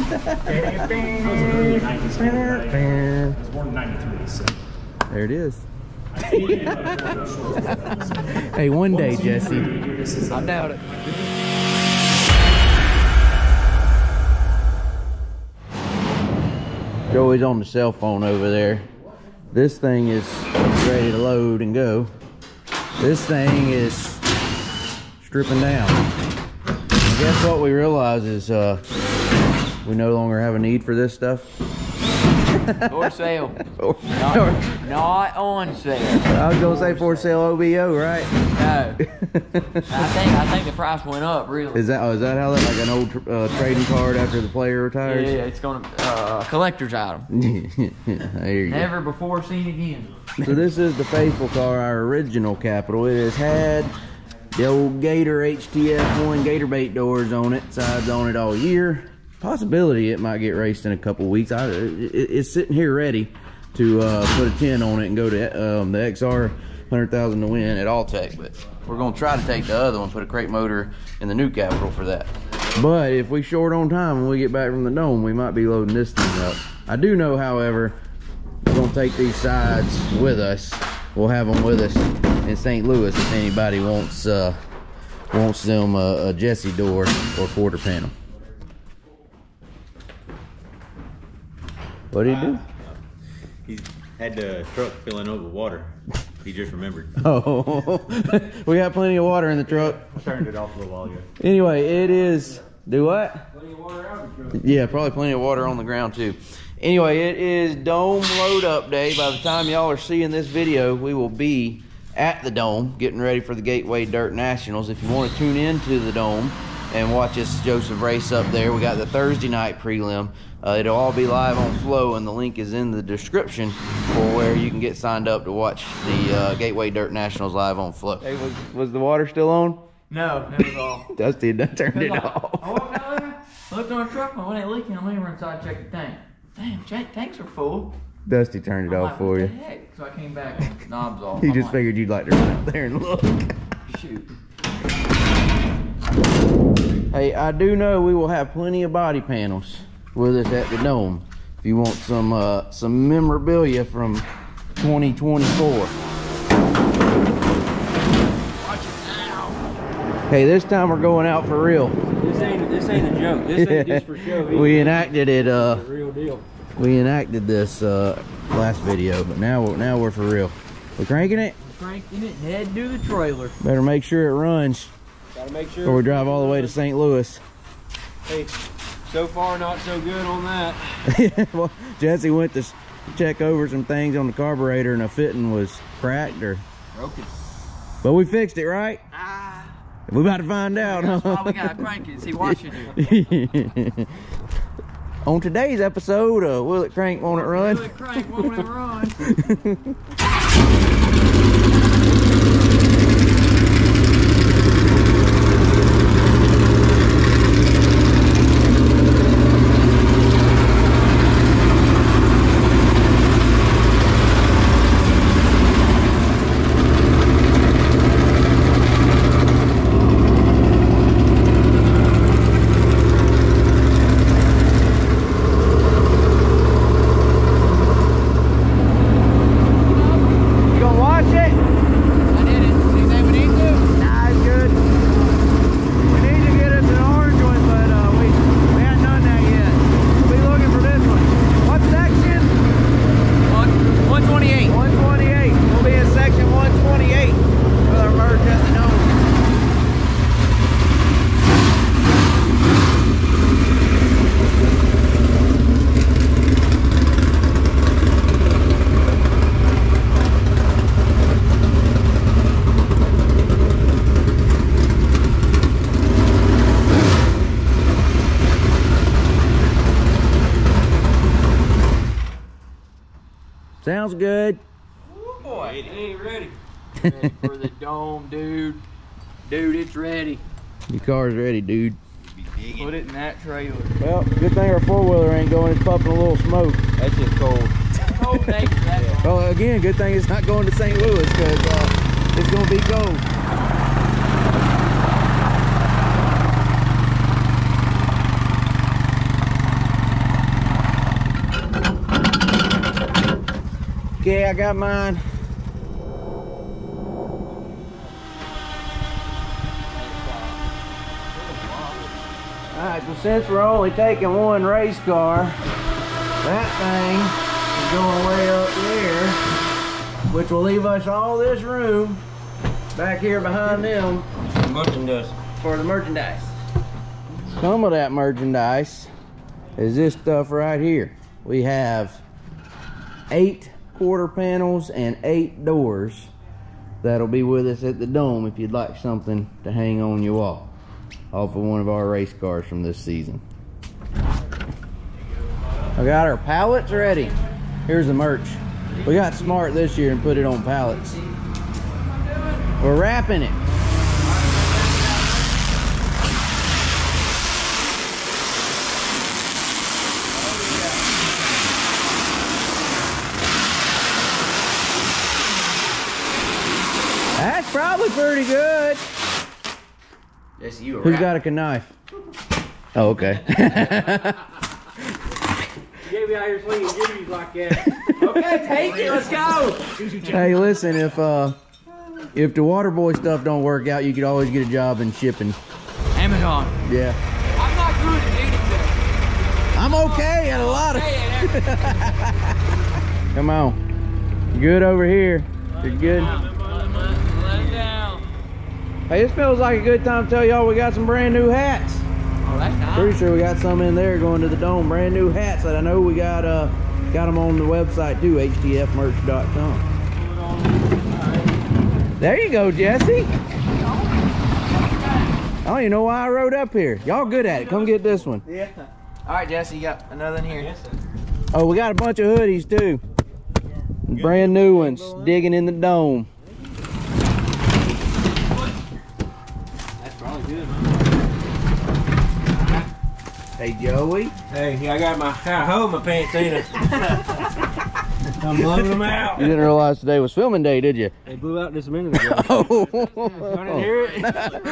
early 90s. I was born in 93, so. There it is. Hey, one day, Jesse. I doubt it. Joey's on the cell phone over there. This thing is ready to load and go. This thing is stripping down. I guess what we realize is we no longer have a need for this stuff. For sale. Not on sale. I was gonna say for sale OBO, right? No. I think the price went up, really. Is that how that, like an old trading card after the player retires? Yeah, it's gonna collector's item. There you Never before seen again. So this is the faithful car, our original Capital. It has had the old Gator HTF1 Gator bait doors on it, sides on it all year. Possibility it might get raced in a couple weeks. It's sitting here ready to put a 10 on it and go to the XR 100,000 to win at Alltech. But we're gonna try to take the other one, put a crate motor in the new Capital for that. But if we short on time when we get back from the dome, we might be loading this thing up. I do know, however, we're gonna take these sides with us. We'll have them with us in St. Louis if anybody wants them a Jesse door or quarter panel. What did he do? He had the truck filling up with water. He just remembered. Oh, we got plenty of water in the truck. I turned it off a little while ago. Anyway, it is, do what? Plenty of water out of the truck. Yeah, probably plenty of water on the ground too. Anyway, it is dome load up day. By the time y'all are seeing this video, we will be at the dome getting ready for the Gateway Dirt Nationals. If you want to tune into the dome and watch us Joseph race up there, we got the Thursday night prelim. It'll all be live on Flow, and the link is in the description for where you can get signed up to watch the Gateway Dirt Nationals live on Flow. Hey, was the water still on? No, it was off. Dusty had done turned it off. I walked out there, looked on the truck, and when it leaking, I'm over inside, check the tank. Damn, tanks are full. Dusty turned it off for you. What the heck? So I came back, knobs off. He just figured you'd like to run up there and look. Shoot. Hey, I do know we will have plenty of body panels with us at the dome if you want some memorabilia from 2024. Watch it now. Hey, this time we're going out for real. This ain't a joke. This ain't just for show. We enacted it. It's a real deal. We enacted this last video, but now we're for real. We're cranking it. Cranking it, head to the trailer. Better make sure it runs. Gotta make sure. Before we drive all the way to St. Louis. Hey, so far not so good on that. Well, Jesse went to check over some things on the carburetor and a fitting was cracked or broken. But we fixed it, right? We about to find out, huh? That's why we gotta crank it and see what you do. On today's episode, Will It Crank, Won't It Run? Will it crank, won't it run? Sounds good. Oh boy, it ain't ready. Ready for the dome, dude. Dude, it's ready. Your car's ready, dude. Put it in that trailer. Well, good thing our four-wheeler ain't going. It's puffing a little smoke. That's just cold. Cold day for that. Well, again, good thing it's not going to St. Louis because it's going to be cold. Okay, I got mine. Alright, so since we're only taking one race car, that thing is going way up there, which will leave us all this room back here behind them for the merchandise. Some of that merchandise is this stuff right here. We have 8 quarter panels and 8 doors that'll be with us at the Dome if you'd like something to hang on your wall off of one of our race cars from this season. I got our pallets ready. Here's the merch. We got smart this year and put it on pallets. We're wrapping it. That's probably pretty good. Jesse, you a Who's rapper. got a knife? Oh, okay. You can't be out here slinging jimmies like that. Okay, take it. Let's go. Hey, listen, if the water boy stuff don't work out, you could always get a job in shipping. Amazon. Yeah. I'm not good at anything. I'm okay at a lot of. Okay at everything. Come on. You good over here? You're good. Let it down. Hey, this feels like a good time to tell y'all we got some brand new hats. Oh, that's nice. Pretty sure we got some in there going to the Dome. Brand new hats that I know we got them on the website too, htfmerch.com. There you go, Jesse. I don't even know why I rode up here. Y'all good at it. Come get this one. Yeah. All right, Jesse, you got another in here. Oh, we got a bunch of hoodies too. Brand new ones. Digging in the Dome. That's probably good. Hey, Joey. Hey, I got my hole in my pants in. I'm blowing them out. You didn't realize today was filming day, did you? They blew out just a minute ago. Oh. I didn't hear it.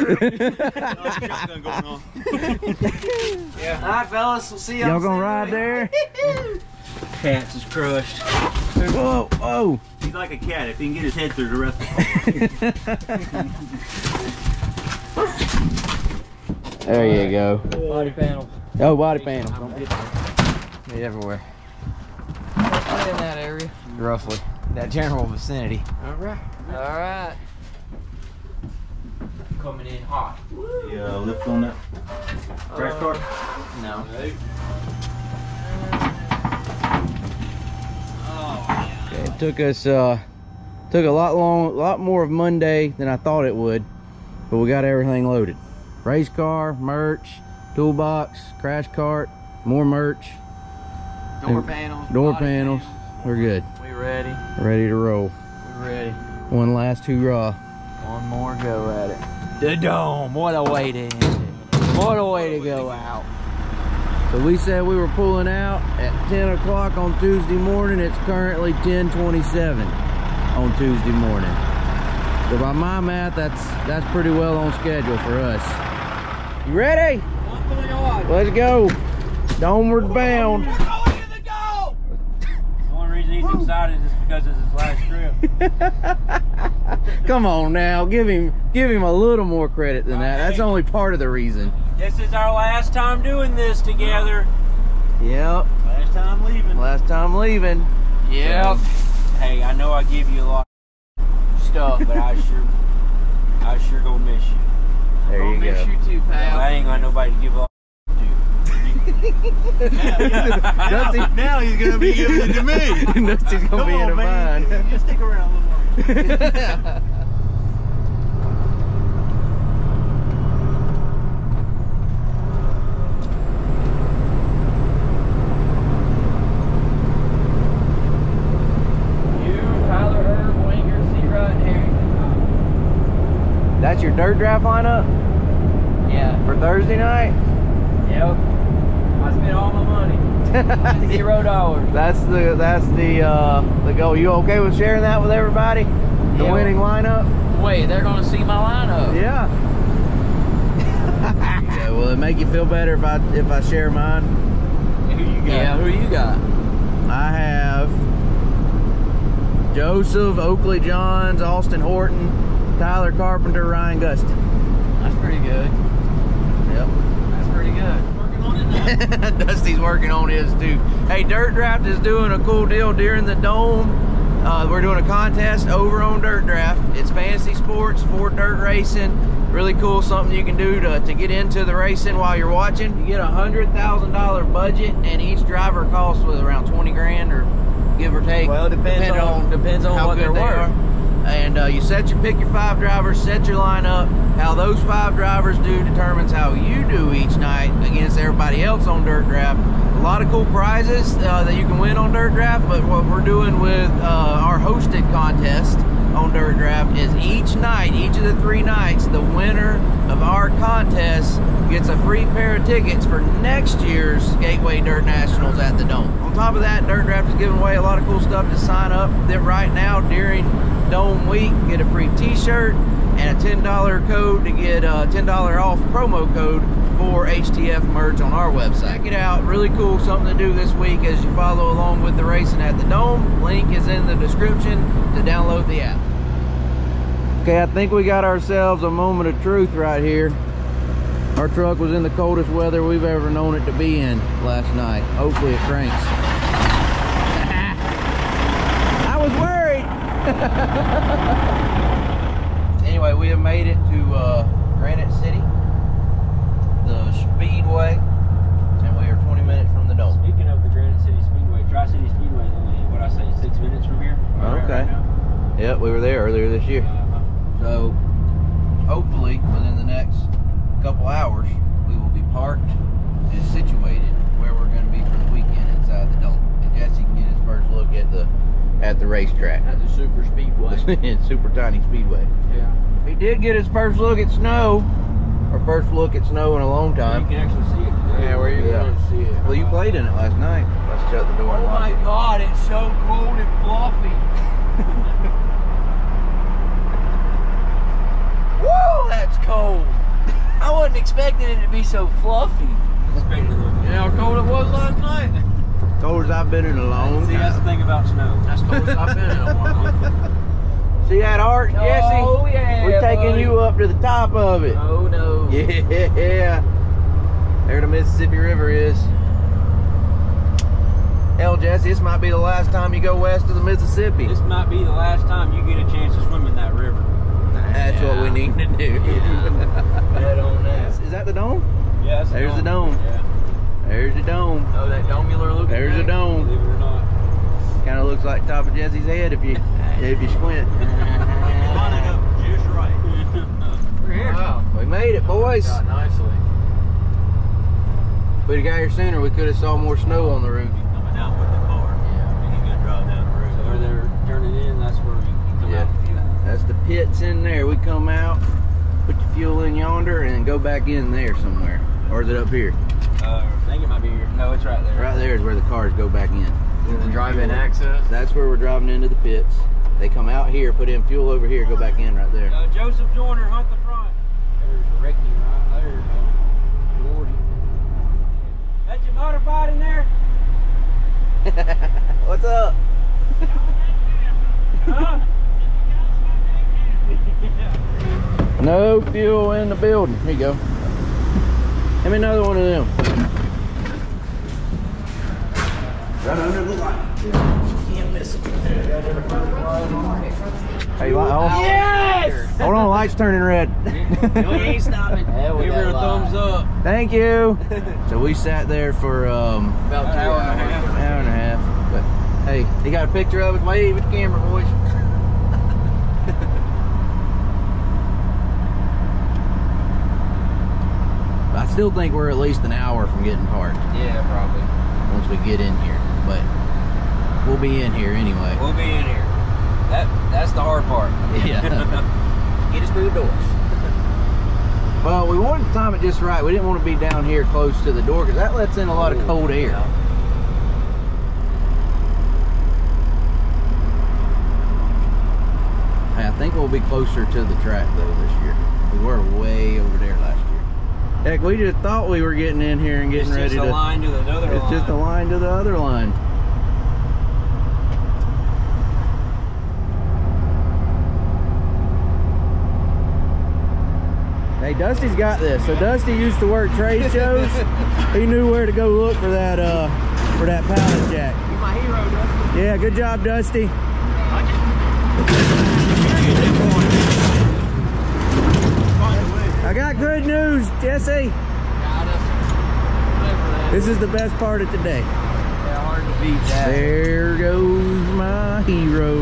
Yeah. All right, fellas. We'll see y'all. Y'all gonna ride there? Cats is crushed. Whoa, whoa. He's like a cat. If he can get his head through the rest of the There you go. Body panels. Oh, body panel. Be everywhere. Right in that area. Roughly. That general vicinity. All right. All right. Coming in hot. Yeah, lift on that crash cart. No. It took us took a lot more of Monday than I thought it would, but we got everything loaded. Race car, merch, toolbox, crash cart, more merch, Door panels. door body panels. We're good. We ready. Ready to roll. We ready. One last hoorah. One more go at it. The Dome. What a way to end it. What a way to go out. So we said we were pulling out at 10 o'clock on Tuesday morning. It's currently 10:27 on Tuesday morning. So by my math, that's pretty well on schedule for us. You ready? Let's go. Domeward bound. The only reason he's excited is because it's his last trip. Come on now, give him a little more credit than that. That's only part of the reason. This is our last time doing this together. Yep. Last time leaving. Last time leaving. Yep. Hey, I know I give you a lot of stuff, but I sure gonna miss you. There you Miss go. you too, pal. I ain't got nobody to give a lot Dusty, Now he's gonna be giving it to me. Dusty's gonna be in a bind. Just stick around a little longer. That's your dirt draft lineup Yeah. for Thursday night? Yep. I spent all my money. $0. That's the goal. You okay with sharing that with everybody? The Yeah. winning lineup? Wait, they're gonna see my lineup. Yeah. Yeah. Will it make you feel better if I share mine? Who you got? Yeah, who you got? I have Joseph, Oakley Johns, Austin Horton, Tyler Carpenter, Ryan Gustin. That's pretty good. Yep. That's pretty good. Working on it now. Dusty's working on his too. Hey, Dirt Draft is doing a cool deal during the Dome. We're doing a contest over on Dirt Draft. It's fantasy sports for dirt racing. Really cool, something you can do to get into the racing while you're watching. You get a $100,000 budget, and each driver costs with around 20 grand or give or take. Well, depends on how what good they're they worth. are. And you pick your 5 drivers, set your lineup. How those 5 drivers do determines how you do each night against everybody else on Dirt Draft. A lot of cool prizes that you can win on Dirt Draft, but what we're doing with our hosted contest on Dirt Draft is each night, each of the 3 nights, the winner of our contest gets a free pair of tickets for next year's Gateway Dirt Nationals at the Dome. On top of that, Dirt Draft is giving away a lot of cool stuff to sign up. That right now during Dome week, get a free t-shirt and a $10 code to get a $10 off promo code for HTF merch on our website. Check it out, really cool, something to do this week as you follow along with the racing at the Dome. Link is in the description to download the app. Okay, I think we got ourselves a moment of truth right here. Our truck was in the coldest weather we've ever known it to be in last night. Hopefully it cranks. I was worried. Anyway, we have made it to Granite City, the Speedway, and we are 20 minutes from the Dome. Speaking of the Granite City Speedway, Tri-City Speedway is only, what I say, 6 minutes from here. Okay. Right now. Yep, we were there earlier this year. So, hopefully, within the next couple hours, we will be parked and situated where we're going to be for the weekend inside the Dome. And Jesse can get his first look at the racetrack. At the super speedway. Super tiny speedway. Yeah. He did get his first look at snow, or first look at snow in a long You time. can actually see it today. Yeah, where you going to see it? Well, you played in it last night. Let's shut the door and Oh lock my it. God, it's so cold and fluffy. Woo, that's cold. I wasn't expecting it to be so fluffy. Expecting a little bit. You know how cold it was last night? Cold as I've been in a long See, that's the time. thing about snow. That's cold as I've been in a while. See that arch, Jesse? Oh yeah, We're taking buddy. you up to the top of it. Oh no. Yeah. There the Mississippi River is. Hell, Jesse, this might be the last time you go west of the Mississippi. This might be the last time you get a chance to swim in that river. That's what we need to do. Bet on that. Is that the Dome? Yeah, that's There's the Dome. Yeah, There's the Dome. Oh, that domular looking There's the thing? Dome. believe it or not. Kind of looks like the top of Jesse's head if you squint. Lining up just right. We're here. Wow. We made it, boys. Got nicely. If we'd have got here sooner, we could have saw more snow on the roof. Coming out with the car. Yeah. And he's gonna drive down the road. So where they're turning in, that's where you come Yeah. out with fuel. That's the pits in there. We come out, put the fuel in yonder, and then go back in there somewhere. Or is it up here? I think it might be here. No, it's right there. Right there is where the cars go back in. The drive-in access. That's where we're driving into the pits. They come out here, put in fuel over here, go back in right there. Joseph Joyner, hunt the front. There's Ricky right there. Lordy. That you modified in there? What's up? Huh? No fuel in the building. Here you go. Give me another one of them. Right under the light. Can't miss it. Hey, Yes! hold on, light's turning red. No, he ain't stopping. Give her a thumbs up. Thank you. So we sat there for About 2 An hour and a hours. half. an hour and a half. But hey, he got a picture of us. Wave at the camera, boys. I still think we're at least an hour from getting parked Yeah, probably. once we get in here. But we'll be in here anyway. We'll be in here. That's the hard part. Yeah. Get us through the doors. Well, we wanted to time it just right. We didn't want to be down here close to the door because that lets in a lot of cold air. Yeah. Hey, I think we'll be closer to the track though this year. We were way over there last year. Heck, we just thought we were getting in here and getting It's ready just to. a line to another line. It's just a line to the other line. Hey, Dusty's got this. So Dusty used to work trade shows. He knew where to go look for that pallet jack. You're my hero, Dusty. Yeah, good job, Dusty. I got good news, Jesse. Got us. This is the best part of today. Yeah, hard to beat that. There goes my hero.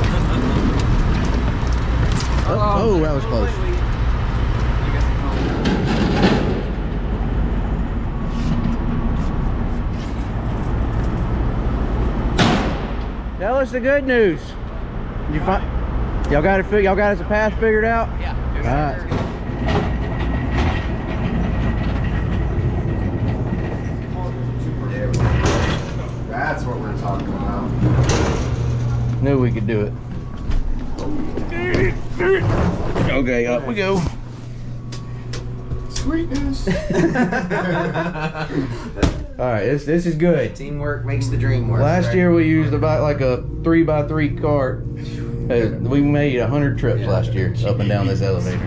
Oh, that was close. Tell us the good news. Did you find? Y'all got it. Y'all got us a path figured out. Yeah. All right. That's what we're talking about. Knew we could do it. Okay, up we go. Sweetness. All right, this is good. Teamwork makes the dream work. Last right? year we used about like a 3x3 cart. We made 100 trips last year up and down this elevator.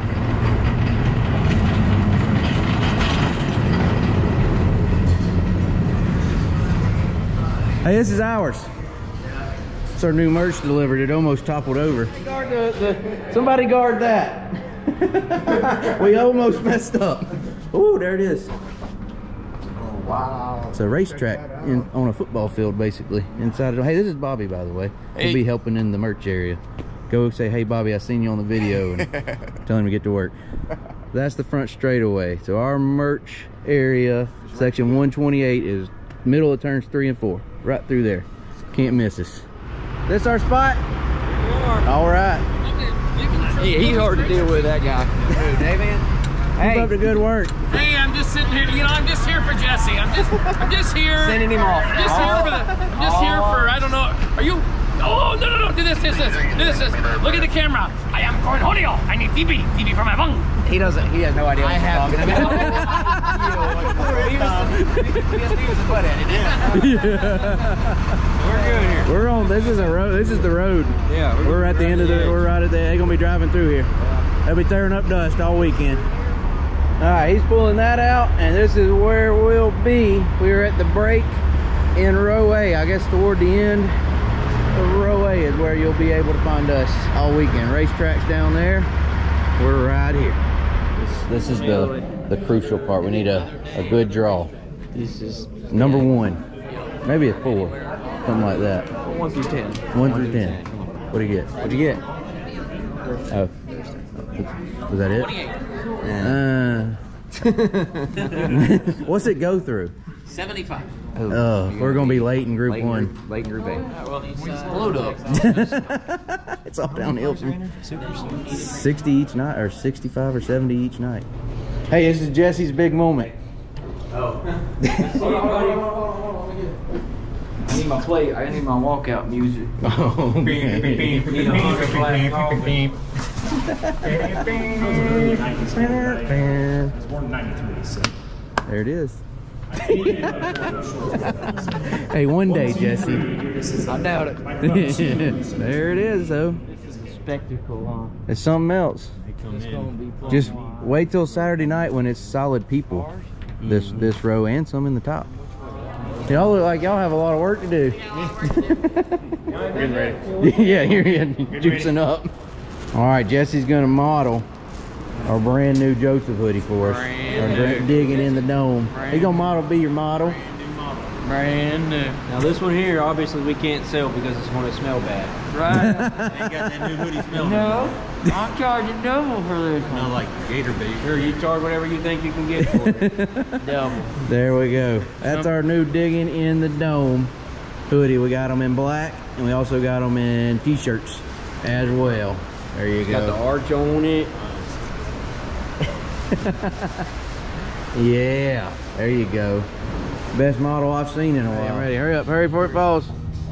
Hey, this is ours. It's our new merch delivered. It almost toppled over. Somebody guard that. We almost messed up. Oh, there it is. Wow. It's a racetrack on a football field, basically. Inside it. Hey, this is Bobby, by the way. He'll be helping in the merch area. Go say, hey, Bobby, I seen you on the video, and tell him to get to work. That's the front straightaway. So our merch area, section 128, is middle of turns 3 and 4. Right through there. Can't miss us. This our spot? All right. Yeah, he's hard to deal with, that guy. Hey, man. Keep up the good work. Hey, I'm just sitting here. You know, I'm just here for Jesse. I'm just here. Sending him off. I'm just here for. I don't know. Are you? Oh no! Do this. Do this. Look at the camera. I am Cornholio. I need TB for my lung. He doesn't. He has no idea what he's talking about. He was a butt at it. We're good here. We're on. This is a road. This is the road. Yeah. We're at the end of the. We're right at the. They're gonna be driving through here. They'll be tearing up dust all weekend. All right, he's pulling that out, and this is where we'll be. We're at the break in row A. I guess toward the end of row A is where you'll be able to find us all weekend. Racetracks down there. We're right here. This is the crucial part. We need a good draw. This is Number 1, maybe a 4, something like that. 1 through 10. 1 through 10. What'd you get? What'd you get? Oh, was that it? What's it go through? 75. We're gonna be late in group 1. Late in group A. Well, he's load up. It's all downhill from 60 each night, or 65 or 70 each night. Hey, this is Jesse's big moment. I need my plate. I need my walkout music. Oh, man. Need a 100 black coffee. There it is. Hey, one day, Jesse. I doubt it. There it is, though. Spectacle, huh? It's something else. It's gonna be fun. Just wait till Saturday night when it's solid people. This row and some in the top. Y'all look like y'all have a lot of work to do. Getting ready. Yeah, you're juicing up. All right, Jesse's gonna model our brand new Joseph hoodie for us. Our digging in the dome. He's gonna be your model. Brand new. Now this one here, obviously we can't sell because it's going to smell bad. Right? Ain't got that new hoodie smell. No. I'm charging double for this one. Smell like gator bait. Sure, you charge whatever you think you can get for it. Double. There we go. That's our new digging in the dome hoodie. We got them in black, and we also got them in t-shirts as well. There you go. Got the arch on it. Yeah, there you go. Best model I've seen in a while. Ready? Hurry up, hurry before it falls.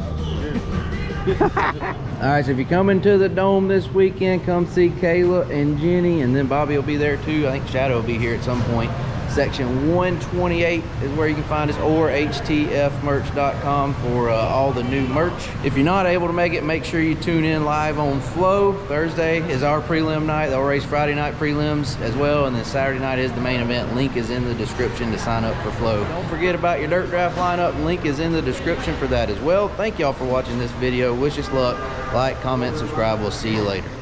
All right, so if you come into the dome this weekend, come see Kayla and Jenny, and then Bobby will be there too. I think Shadow will be here at some point. Section 128 is where you can find us, or htfmerch.com for all the new merch. If you're not able to make it, make sure you tune in live on Flow. Thursday is our prelim night. They'll race Friday night prelims as well, and then Saturday night is the main event. Link is in the description to sign up for Flow. Don't forget about your dirt draft lineup. Link is in the description for that as well. Thank y'all for watching this video. Wish us luck. Like, comment, subscribe. We'll see you later.